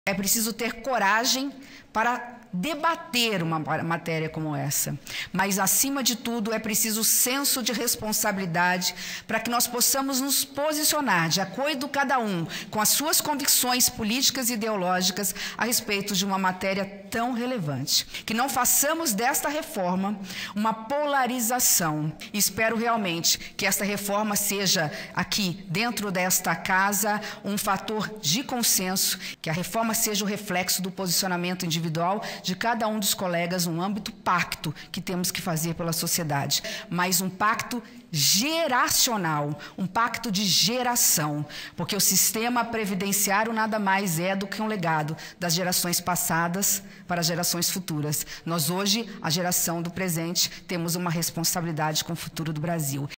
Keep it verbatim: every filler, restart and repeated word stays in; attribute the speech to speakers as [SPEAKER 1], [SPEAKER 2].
[SPEAKER 1] É preciso ter coragem para debater uma matéria como essa. Mas, acima de tudo, é preciso senso de responsabilidade para que nós possamos nos posicionar, de acordo cada um, com as suas convicções políticas e ideológicas a respeito de uma matéria tão relevante. Que não façamos desta reforma uma polarização. Espero realmente que esta reforma seja, aqui, dentro desta casa, um fator de consenso, que a reforma seja o reflexo do posicionamento individual de cada um dos colegas, um âmbito pacto que temos que fazer pela sociedade, mas um pacto geracional, um pacto de geração, porque o sistema previdenciário nada mais é do que um legado das gerações passadas para as gerações futuras. Nós hoje, a geração do presente, temos uma responsabilidade com o futuro do Brasil.